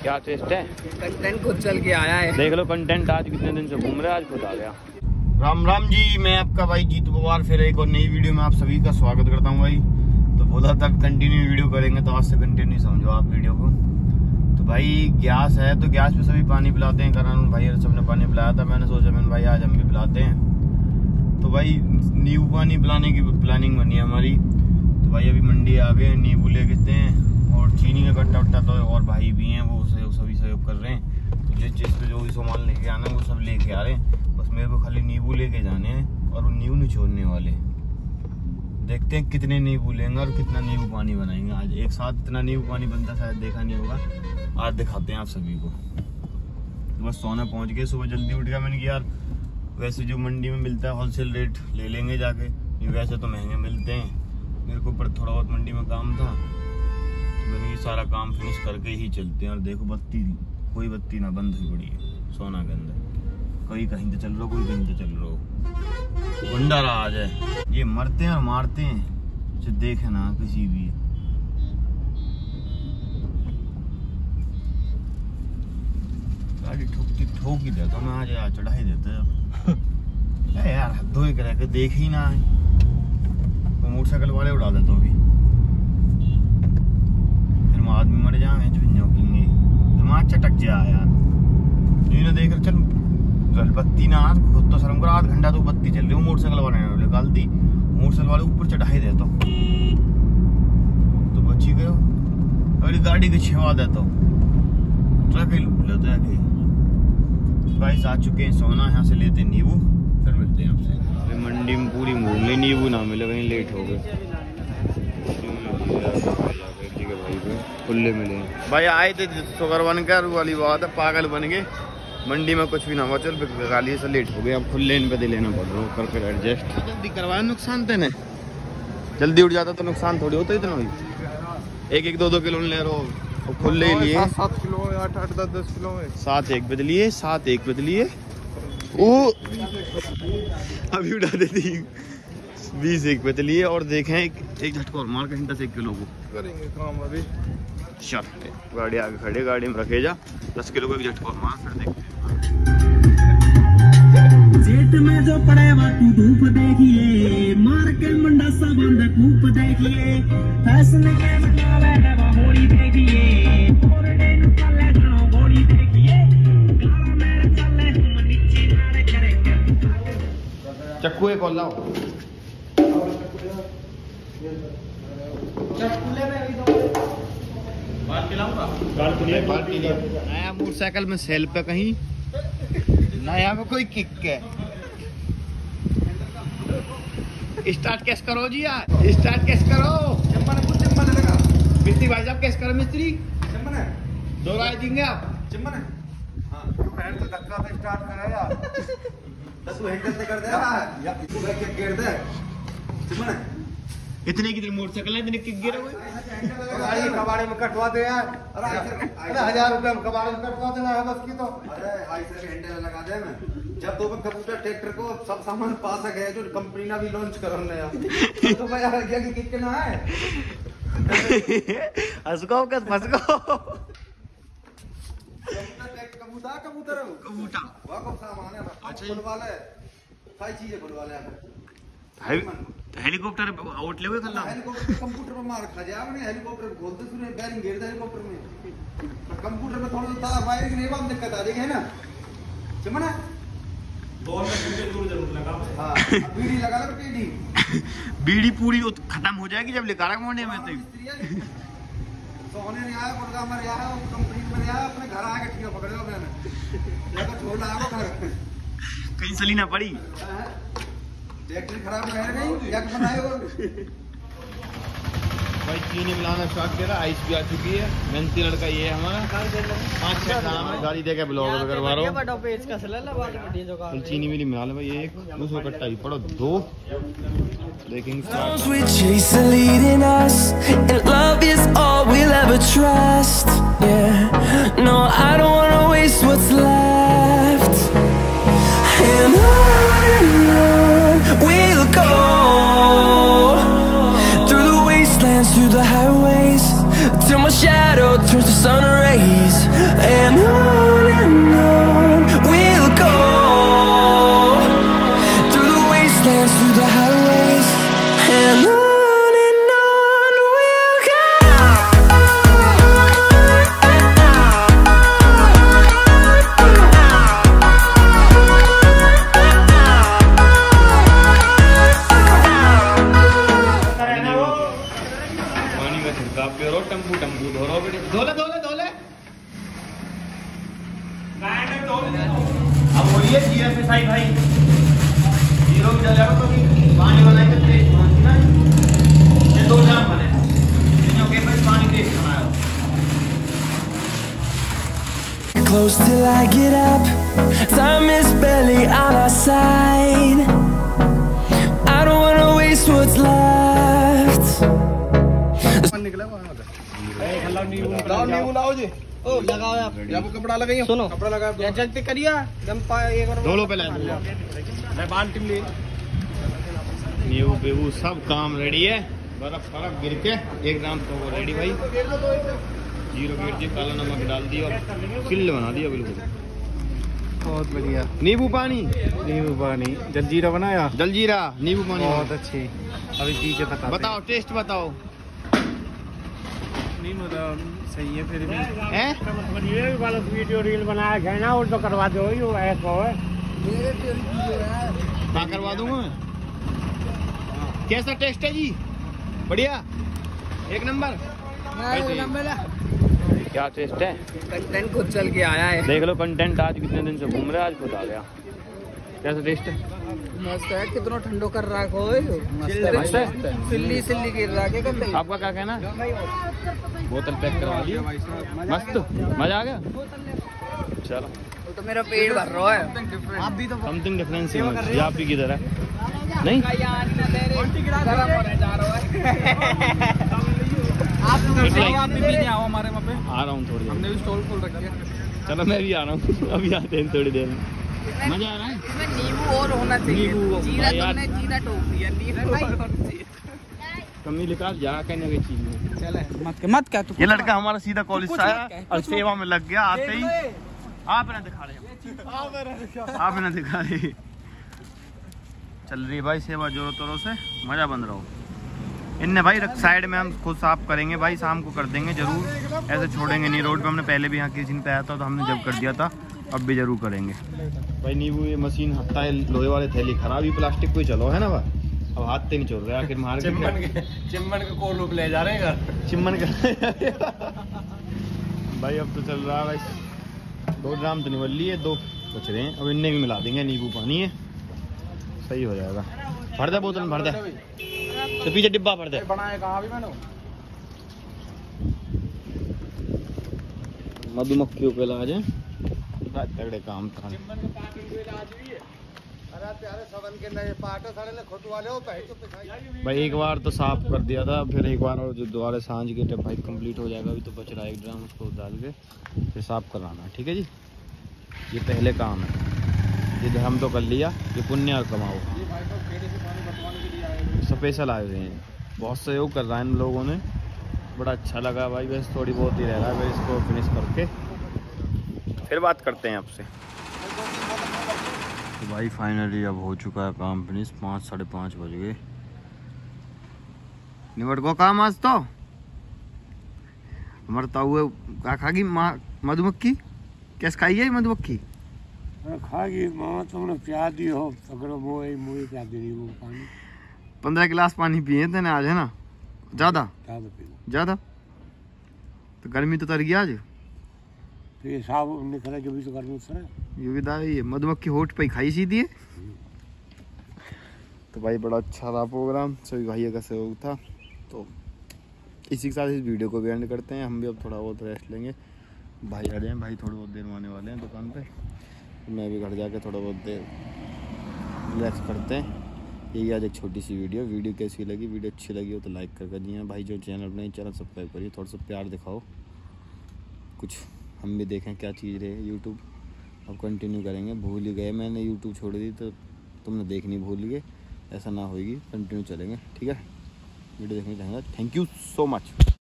क्या टेस्ट है? कंटेंट खुद चल के आया है, देख लो कंटेंट। आज कितने दिन से घूम रहे, आज खुद आ गया। राम राम जी, मैं आपका भाई जीतू पवार फिर एक और नई वीडियो में आप सभी का स्वागत करता हूँ भाई। तो बोला था कंटिन्यू वीडियो करेंगे, तो आज से कंटिन्यू समझो आप वीडियो को। तो भाई गैस है, तो गैस पे सभी पानी पिलाते हैं। करण भाई और सबने पानी पिलाया था, मैंने सोचा मैंने भाई आज हम भी पिलाते हैं। तो भाई नींबू पानी पिलाने की प्लानिंग बनी है हमारी। तो भाई अभी मंडी आ गए, नींबू ले लेते हैं और चीनी का कट्टा वट्टा तो और भाई भी हैं, वो सभी सहयोग कर रहे हैं। तो जिस पे जो भी सामान लेके आना है वो सब लेके आ रहे हैं, बस मेरे को खाली नींबू लेके जाने हैं और वो नींबू निचोड़ने वाले। देखते हैं कितने नींबू लेंगे और कितना नींबू पानी बनाएंगे आज। एक साथ इतना नींबू पानी बनता शायद देखा नहीं होगा, आज दिखाते हैं आप सभी को। तो बस सोना पहुंच गए, सुबह जल्दी उठ गया। मैंने कहा यार वैसे जो मंडी में मिलता है होलसेल रेट ले लेंगे जाके, वैसे तो महंगे मिलते हैं। मेरे को ऊपर थोड़ा बहुत मंडी में काम था, तो मैंने ये सारा काम फिनिश करके ही चलते हैं। और देखो बत्ती, कोई बत्ती ना बंद हुई पड़ी है सोना के अंदर। कोई कहीं तो चल रहा, कोई कहीं तो चल रहा। भंडारा आ जाए, ये मरते हैं और मारते हैं जो देखे ना किसी भी। गाड़ी ठोक ही देता मैं आज, यार चढ़ा ही देता है यार। हद ही करे के देख ही ना है तो मोटरसाइकिल वाले उड़ा देते अभी, फिर हम आदमी मर जाएंगे, झुंझोकेंगे, दिमाग चटक जाए यार। नहीं देख रहे चल बत्ती ना, खुद तो शर्म करो, आध घंटा तो बत्ती चल रही है। मोटरसाइकिल वाले ने निकाल दी, मोटरसाइकिल वाले ऊपर चढ़ाई देता तो बची गए। अगली गाड़ी के छिवा देता ट्रक ही लूट लेता है कि। गाइस आ चुके हैं सोना, यहाँ से लेते नींबू, फिर मिलते हैं आपसे। मंडी में पूरी घूम ली, नींबू ना मिले, कहीं लेट हो गए। खुले मिले भाई, आए थे शुगर बन कर, वाली बात है, पागल बन गए। मंडी में कुछ भी ना हुआ, चल गाली से लेट हो गए। अब खुले इन पे दे लेना पड़ रहा कर फिर एडजस्ट। जल्दी करवाया, नुकसान तेने जल्दी उठ जाता तो नुकसान थोड़ी होता इतना ही। एक 2 किलो ले रहे हो, खुले लिए 7 किलो 8 10 किलो में 7 1 बदलिए, 7 1 बदलिए। ओ अभी उठा देती 20 1 बदलिए। और देखें एक झटका और मार कहीं 10 1 किलो को करेंगे काम अभी। चल गाड़ी आगे खड़े, गाड़ी में रखे जा 10 किलो को एक झटका और मार, फिर देखते हैं। जेठ में जो पड़े तू धूप देखिए, मार के मंडा सा बंद कूप देखिए, फैसले के बनावे है वो होड़ी देखिए, कोरडे निकाले जाओ गोली देखिए, काला मेरे चले हम नीचे नारे करेंगे। चक्कू एक और लाओ। नया मोटरसाइकिल में सेल पे कहीं नया में कोई किक है। स्टार्ट कैस करो जी यार, स्टार्ट कैस करो। मिस्त्री भाई साहब कैस करो, मिस्त्री 2 राय देंगे आप। धक्का से स्टार्ट करे यार, तू हैंडल से कर दे या तू ब्रेक किक गिर दे। इतने की मोटरसाइकिल है, इतने किक गिरे हुए। गाड़ी कबाड़े में कटवा दे यार। अरे 1000 रुपए में कबाड़े में कटवा देना है बस की। तो अरे आइसर के हैंडल लगा दे मैं, जब 2 कंप्यूटर ट्रैक्टर को सब सामान पास आ गया जो कंपनी ना भी लॉन्च करो नया तो भाई यार क्या किक के ना है। हंसको कस फसको कबूतर वो कब सामान है। अच्छा खुलवाले सारी चीजें खुलवाले हेलीकॉप्टर आउटले हुए खल्ला हेलीकॉप्टर कंप्यूटर पे मार खा जाए अपने। हेलीकॉप्टर खोलते सुने बैरिंग गिर दे हेलीकॉप्टर में, कंप्यूटर में थोड़ा सा वायरिंग नहीं बात दिक्कत आ रही है ना। चमना बॉल में घंटे दूर जरूर लगा। हां बीड़ी लगा लो, बीड़ी बीड़ी पूरी खत्म हो जाएगी जब लिकारा मोड़ने में। तो सोने नहीं आया, प्रोग्राम में आया, कंपनी में आया, अपने घर आके ठीक पकड़ लो। मैंने जाकर छोड़ आया घर, कहीं सली ना पड़ी। ट्रैक्टर खराब रह गई या बनाए हो भाई। चीनी मिलाना स्टार्ट किया, आइस भी आ चुकी है। मेहनती लड़का ये है हमारा, 5-6 काम है। गाड़ी देके ब्लॉग करवा रहा हूँ। चीनी मिली मिला ले भाई, 1 200 कट्टा ही पड़ो 2 देखेंगे। We'll go through the wastelands, through the highways, till my shadow turns to sun rays. धोले अब बोलिए GFSI भाई 0 में चल जाएगा तो पानी बनाएंगे तेज पहुंची ना ये 2 जाम बने के पास पानी तेज बनाया Close till I get up, time is barely on our side. I don't wanna waste what's left. लाओ जी। ओ लगाओ आप। या वो कपड़ा लगाइए। सुनो कपड़ा लगाओ। या जल्दी करिए। दम पाए ये करो। दोनों पे ले मैं बाल्टी में नींबू पेबू सब काम रेडी है। बर्फ गिर के 1 ग्राम तो वो रेडी भाई। 0 गेट जी काला नमक डाल दिया चिल्ल बना दिया बिल्कुल बहुत बढ़िया। नींबू पानी जलजीरा बनाया। जलजीरा नींबू पानी बहुत अच्छी। अभी पी के बताओ टेस्ट बताओ। नहीं मतलब सही है फिर भी हैं वीडियो रील बनाया गया ना और तो करवा दो यो ऐसा है क्या करवा दूंगा मैं। कैसा टेस्ट है जी बढ़िया 1 नंबर क्या टेस्ट है। कंटेंट खुद चल के आया है। देख लो कंटेंट आज कितने दिन से घूम रहे आज खुद आ गया। कैसा टेस्ट है। मस्त है। कितना ठंडो कर रहा है मस्त है सिल्ली सिल्ली गिर रहा है। आपका क्या कहना बोतल पैक करवा दी मस्त मजा आ गया। चलो तो मेरा पेट भर रहा है। आप भी तो समथिंग डिफरेंस है। आप भी किधर है नहीं आप भी आओ हमारे वहाँ पे। आ रहा हूँ थोड़ी देर। हमने भी स्टॉल खोल रखी है। चलो मैं भी आ रहा हूँ अभी आते हैं थोड़ी देर में। मजा आ रहा है। इसमें नींबू और होना चाहिए। जीरा तुमने जीरा टोक दिया नींबू कमी लिखा जा कहने की चीज में। चले मत क्या तू। ये लड़का हमारा सीधा कॉलेज से आया और सेवा में लग गया। आते ही आप ना दिखा रहे चल रही भाई सेवा जोरों तोरों से मजा बन रहा हो। इनने भाई साइड में हम खुद साफ करेंगे भाई शाम को कर देंगे जरूर। ऐसे छोड़ेंगे नहीं। रोड पे हमने पहले भी यहाँ किसी दिन पे आया था तो हमने जब कर दिया था अब भी जरूर करेंगे भाई। नींबू ये मशीन हत्ता है लोहे वाले थैली खराब ही प्लास्टिक को ही चलो है ना भाई। अब हाथ से नहीं छोड़ रहे आखिर मार के चिम्मन के कोल रूप ले जा रहे हैं चिम्मन का भाई अब तो चल रहा है भाई 2 ग्राम तो निवल लिए 2 बच रहे हैं। अब इनने भी मिला देंगे नींबू पानी है सही हो जाएगा। भर दे बोतल भर दे तो पीछे डिब्बा भर दे। बनाए कहाँ भी मैंने मधुमक्खियों के इलाज है तगड़े काम था। भाई एक बार तो साफ कर दिया था फिर एक बार और जो दोबारा सांझ के जब भाई कंप्लीट हो जाएगा अभी तो बच रहा है 1 ड्राम उसको डाल के फिर साफ कराना ठीक है जी। ये पहले काम है ये धर्म तो कर लिया ये पुण्य कमाओ। स्पेशल आए हुए हैं बहुत सहयोग कर रहा है इन लोगों ने बड़ा अच्छा लगा भाई। बस थोड़ी बहुत ही रह रहा है इसको फिनिश करके फिर बात करते हैं आपसे। तो भाई फाइनली अब हो चुका है काम फिनिश 5 साढ़े 5 बज गए। निबट को काम आज तो मरता हुए क्या खागी मधुमक्खी कैसे खाई है मधुमक्खी खागी माँ तुमने प्यार दी हो पकड़ो मोए प्यार दी वो पानी 15 गिलास पानी पिए थे ना आज है ना ज्यादा तो गर्मी तो तर गई आज। तो ये साफ निकला जो भी तो गर्मी उतर ये भी दाई मधुमक्खी होठ पे खाई सीधी है। तो भाई बड़ा अच्छा रहा प्रोग्राम सभी भाइयों का सहयोग था। तो इसी के साथ इस वीडियो को भी एंड करते हैं। हम भी अब थोड़ा बहुत रेस्ट लेंगे। भाई आ जाए भाई थोड़ी बहुत देर में आने वाले हैं दुकान पे। मैं भी घर जाके थोड़ा बहुत देर रिलैक्स करते हैं। यही आज एक छोटी सी वीडियो कैसी लगी वीडियो अच्छी लगी हो तो लाइक कर दिए भाई। जो चैनल नहीं चैनल सब्सक्राइब करिए थोड़ा सा प्यार दिखाओ कुछ हम भी देखें क्या चीज़ रहे यूट्यूब। अब कंटिन्यू करेंगे भूल ही गए मैंने यूट्यूब छोड़ दी तो तुमने देखनी भूल गए ऐसा ना होगी कंटिन्यू चलेंगे ठीक है। वीडियो देखने चाहेंगे थैंक यू सो मच।